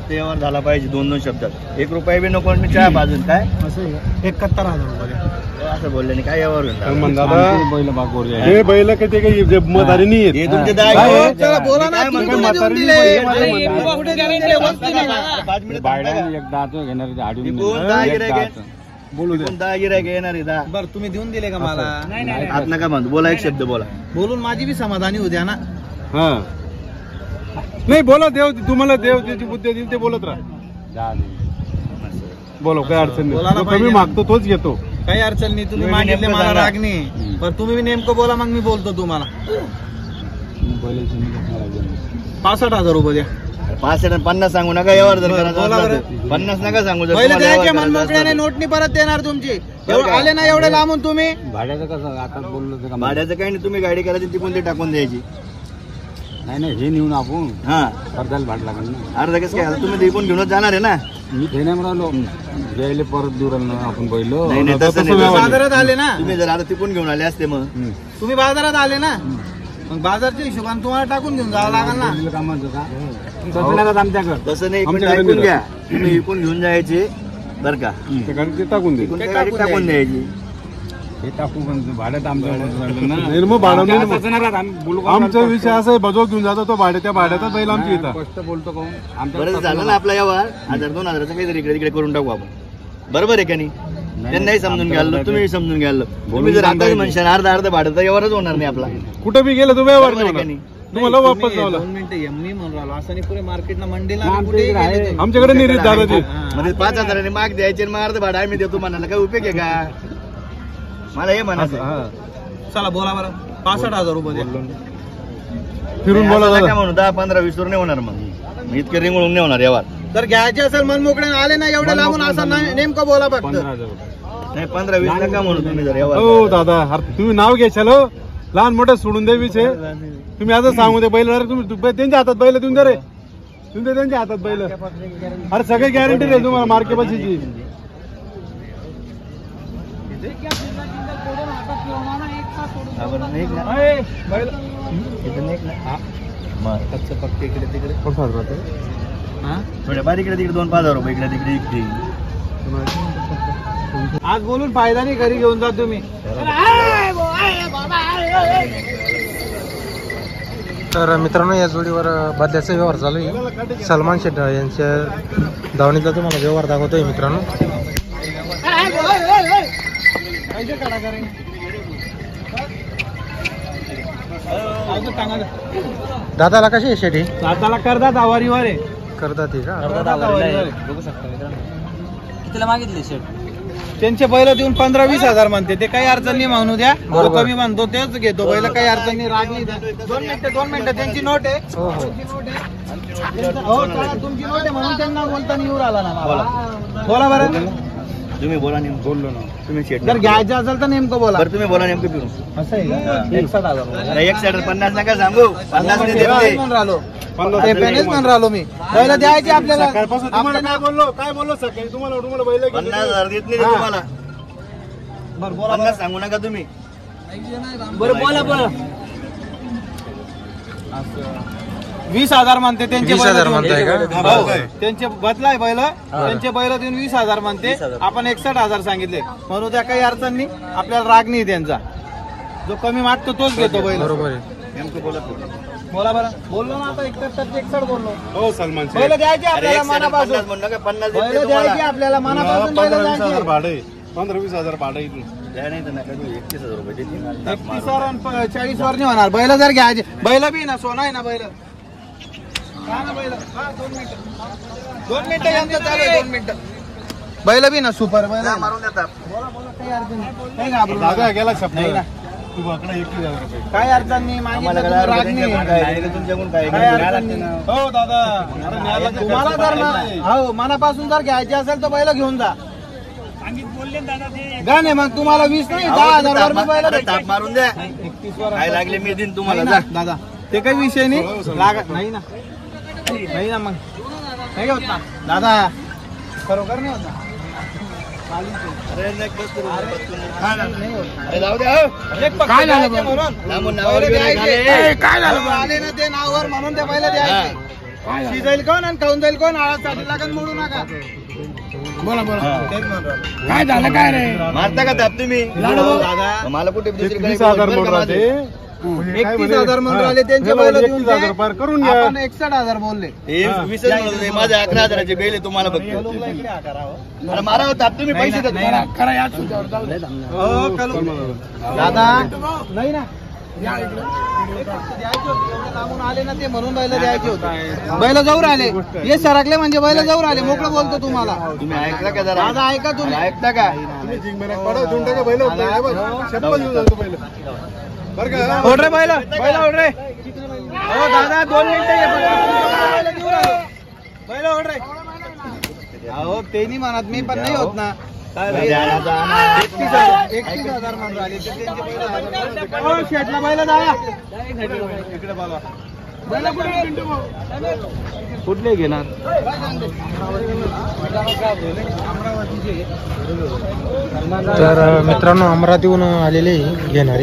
फक्त यावर झाला पाहिजे 2-2 शब्दात. 1 रुपया बी नको मी चहा बाजून काय असं 71,000 रुपये असं बोलले नाही काय यावर बैल भागोर हे बैल किती काही मदारी नाही हे तुमचे बोला ना बोलू दे 10 गिऱ्हाईक येणार आहे 10. बरं तुम्ही देऊन दिले का मला? आत नका म्हणतो बोला एक शब्द बोला बोलून माझी बी समाधानी उद्या ना. हा नाही बोला देव तुम्हाला देव त्याची बुद्धी देईल ते बोलत राहा. बोलो काय अडचण नाही. कमी मागतो तोच घेतो. काही अडचण नाही. तुम्ही मागितले मला राग नाही पण तुम्ही नेमकं बोला मग मी बोलतो तुम्हाला. 65,000 रुपये द्या. 50 सांगू नका यावर जर 50 नका सांगू. पहिले द्यायचे मनमोकळ्याने नोटनी परत देणार तुमची. आले ना एवढे लांबून तुम्ही. भाड्याचं कसं आता बोललो भाड्याचं काही नाही. तुम्ही गाडी करायची तिकून ते टाकून द्यायची. नाही हे नेऊन आपण हा अर्धाला भाड लागेल ना. अर्धा कसं काय तुम्ही इकून घेऊनच जाणार आहे ना. मी घेण्या म्हणालो द्यायला परत दूर आपण बैल बाजारात आले ना. तुम्ही जर आता तिकून घेऊन आले असते मग तुम्ही बाजारात आले ना मग बाजारच्या हिशोबाने तुम्हाला टाकून घेऊन जावं लागेल ना. आमच्याकडे तसं नाही इकडे ऐकून घ्या. तुम्ही इकून घेऊन जायचे बरं का टाकून दे टाकून द्यायची. हे टाकू पण भाड्यात आमचा विषय असा आहे बजो घेऊन जातो तो भाड्या त्या भाड्यातच बैल आमची येतात बोलतो बरं झालं ना आपला यावर 1000-2000 काहीतरी इकडे तिकडे करून टाकू आपण. बरोबर आहे का नाही. त्यांनाही समजून घ्यायला तुम्ही समजून घ्यायला. तुम्ही जर आता म्हणशाल अर्धा भाड्याचा यावरच होणार नाही आपला. कुठं बी गेलं तो व्यवहार नाही तुम्हाला वापस 2 मिनिटं मी म्हणून राहिलो असं नाही. पुरे मार्केटला मंडीला आमच्याकडे नाही दादाजी म्हणजे 5,000 माग द्यायचे मग अर्ध भाडं आम्ही देतो म्हणाला काय उपयोग आहे का. मला हे म्हणायचं. चला बोला बरं 65,000 रुपये द्या. फिरून बोला काय म्हणू 10-15-20 वर नाही होणार. मग इतके रिंगळून नाही होणार यावर. तर घ्यायचे असेल मन मोकळे आले ना एवढे लांबून असं नेमकं बोला फक्त. नाही 15-20 नका म्हणू तुम्ही जर यावर. हो दादा तुम्ही नाव घ्यायचं लहान मोठं सोडून दे विषय. तुम्ही आता सांगू दे बैल तुम्ही त्यांच्या हातात बैल देऊन दे रे. तुम्ही त्यांच्या हातात बैल. अरे सगळे गॅरंटी रे तुम्हाला मार्के बसीची. फक्त इकडे तिकडे थोड्या बारीक इकडे तिकडे 2-5,000 रुपये इकडे तिकडे. आज बोलून फायदा नाही. घरी घेऊन जा तुम्ही. तर मित्रांनो या जोडीवर बदल्याचा व्यवहार चालू आहे. सलमान शेठ यांच्या धावणीचा तुम्हाला व्यवहार दाखवतोय मित्रांनो. दादाला कशी आहे शेठी? दादाला करतात आवारीवर आहे. करतात का बघू शकता मित्रांनो. कितीला मागितले शेठ? त्यांचे बैल देऊन 15-20 हजार म्हणते. ते काही अडचण नाही म्हणू द्या. कमी म्हणतो तेच घेतो बैल. काही अडचण नाही. राग नाही. 2 मिनिटं त्यांची नोट आहे. हो तुमची नोट आहे म्हणून त्यांना बोलताना येऊ राहिला ना. बोला बरं. तुम्ही बोला नेमकं. बोललो ना तुम्ही शेट. जर घ्यायचं असेल तर नेमकं बोला. बरं तुम्ही बोला नेमकं फिरून. असं आहे का? 61,000 50 नका सांगू. 50 म्हणून राहिलो. म्हणून राहिलो मी. बैल द्यायचे आपल्याला. काय बोललो सकाळी तुम्हाला बैल 50,000 देत नाही तुम्हाला. बरं बोला. 50 सांगू नका तुम्ही. बरं बोला. 20,000 म्हणते. त्यांचे 20,000 म्हणताय का? त्यांचे बदलाय बैल. त्यांचे बैल देऊन 20,000 म्हणते. आपण 61,000 सांगितले म्हणून त्या काही अडचण नाही. आपल्याला राग नाही त्यांचा. जो कमी मागतो तोच घेतो बैल. बरोबर नेमकं बोला. बोला बरं. बोललो ना आता 61 बोललो. हो सलमान बैल द्यायचे आपल्याला मनापासून. 50 बैल द्यायचे आपल्याला मनापासून. बैल द्यायचे. भाडे 15-20 भाडे इथून. 31,000 रुपये देतील. 31 वर आणि 40 वर नाही होणार. बैल जर घ्यायचे. बैल बी ना सोना आहे ना बैल. 2 मिनिटं यांचं चालू आहे. 2 मिनिटं. बैल बी ना सुपर बैल मारून देतात. काही अडचण नाही. घाबरू दादा गेला शब्द नाही ना. तू बाकडा 21,000 रुपये. काय अडचण नाही. आम्हाला मागितलं राग नाही. तुमच्याकडून काय काय अडचण नाही. हो दादा तुम्हाला जर हो मनापासून जर घ्यायचे असेल तर बैल घेऊन जा. गाणे मग तुम्हाला 20 नाही 10,000 वर बैल ताप मारून द्या. 31 वर काय लागले मी दिन तुम्हाला. दादा ते काही विषय नाही. लागत नाही ना. नाही ना मग नाही होत ना दादा. खरोखर नाही होत ना. अरे जाऊ द्या. काय झालं म्हणून काय झालं आले ना ते नावावर म्हणून ते बैल द्यायचे. शिजाईल कोण आणि खाऊन जाईल कोण आळासाठी लागत मोडू नका. बोला तेच म्हणतो. काय झालं काय रे मारता का ताप तुम्ही दादा मला कुठे दुसरीकडे 31,000 बरं मोड का माझे? राहते. 31,000 म्हणून राहिले त्यांचे बैल देऊन 31,000 पार करून घ्या. आपण 61,000 बोलले. हे विसर म्हणत होते, माझे 11,000चे बैल आहे तुम्हाला फक्त. अरे मारा हो ताप तुम्ही पैसे देतो. हो, कलू. दादा नाही ना द्यायचे होते. एवढे लांबून आले ना ते म्हणून बैल द्यायचे होते. बैल जाऊन आले हे सरकले म्हणजे बैल जाऊन आले. मोकळं बोलतो तुम्हाला. तुम्ही ऐकला का जरा? दादा ऐका तुम्ही. ऐकता का? तुम्ही जिंकमेरात पडा, देऊन टाका बैल होतं. हे बघ, शपथ घेऊन जातो बैल. बरं का? ओढ रे बैल ओढ रे. हो दादा 2 मिनिटं ये बैल ओढ रे. अहो ते नाही म्हणत मी पण नाही होत ना. 31,000 म्हणून राहिले ते त्यांचे बैल. हो शेटला बैल दादा इकडे बघा. बैल कुठले घेणार? तर मित्रांनो अमरावतीहून आलेले घेणारे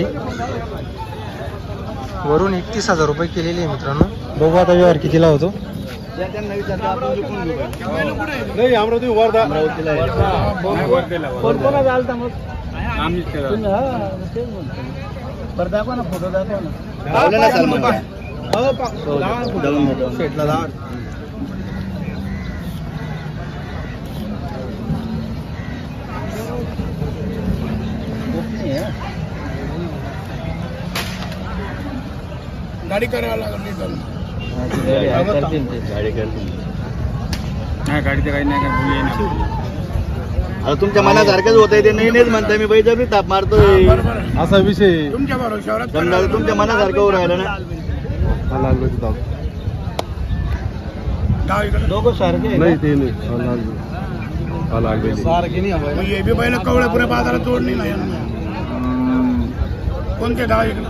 वरून 31,000 रुपये केलेले आहे मित्रांनो. बघू आता व्यवहार कितीला होतो. त्यांना विचारता आपण जिंकून घेऊ का? नाही अमरावती वर्धा. अमरावतीला आहे. कोण कोणा झालं मग लावलं ना सलमान भाई? हो जाऊन येतो. शेटला लावा. गाडी करायला लागली. गाडी करतील. नाही गाडीचं काही नाही. आता तुमच्या मनासारखंच होतंय ते नाही नाहीच म्हणताय. मी बैजा बी ताप मारतोय. असा विषय तुमच्या बरोबर समजा तुमच्या मनासारखं होऊ राहिलं ना. दोघं सारखे नाही ते नाही सारखे नाही. हे बी बैल कवड्या पुऱ्या बाजारात जोडणी नाही. कोणते गाव इकडे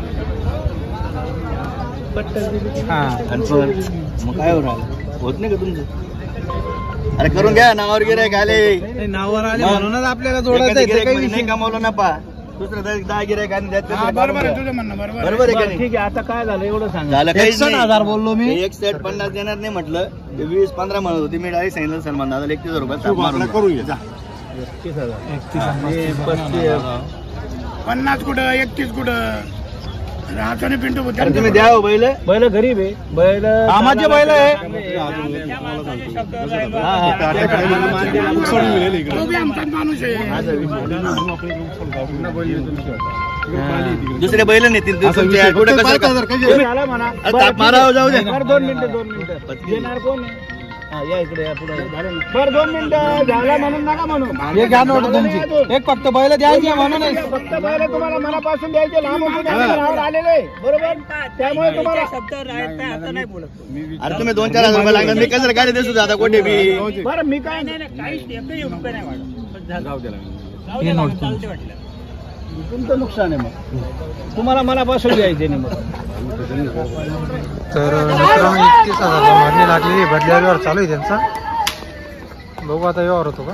मग काय होऊ राहिलं? होत नाही का तुमचं? अरे करून घ्या. नावावर गिरायक आले. नावावर आले म्हणूनच आपल्याला जोडायचं आहे. काही विषय नाही कमावलं ना पा. दुसरं 10 गिरायक आणि त्यात बरोबर आहे तुझं म्हणणं. बरोबर आहे का नाही? ठीक आहे आता काय झालं एवढं सांग. झालं काहीच 61,000 बोललो मी. 150 देणार नाही म्हटलं. 20-15 म्हणत होती. मी डायरेक्ट सांगितलं सलमान दादा 31,000 रुपये ताप मारून द्या. करून घ्या. 50 कुठं 31 कुठं हाताने पिंटू अरे तुम्ही द्या हो बैल. बैल गरीब आहे. बैल कामाचे बैल आहे. माणूस दुसरे बैल नेतील तुमच्या कुठं कसं ताप मारा हो, जाऊ दे. 2 मिनिटं येणार कोण आहे? या इकडे या पुढे. बरं 2 मिनिटं झाला म्हणून नका म्हणू. हे घ्या नोट तुमची. एक फक्त बैल द्यायची म्हणून फक्त बैल तुम्हाला मनापासून द्यायचे. लांब आलेले बरोबर. त्यामुळे तुम्हाला शब्द नाही बोलत. अरे तुम्ही 2-4 हजार रुपये लागणार. मी कसं गाडी देसू दादा कोठे बी. बरं मी काय नाही तुमचं नुकसान आहे. मग तुम्हाला मनापासून द्यायचे नाही. मग तर मित्रांनो 31,000 मागणी लागलेली आहे. बदल्या व्यवहार चालू आहे त्यांचा. बघू आता व्यवहार होतो का.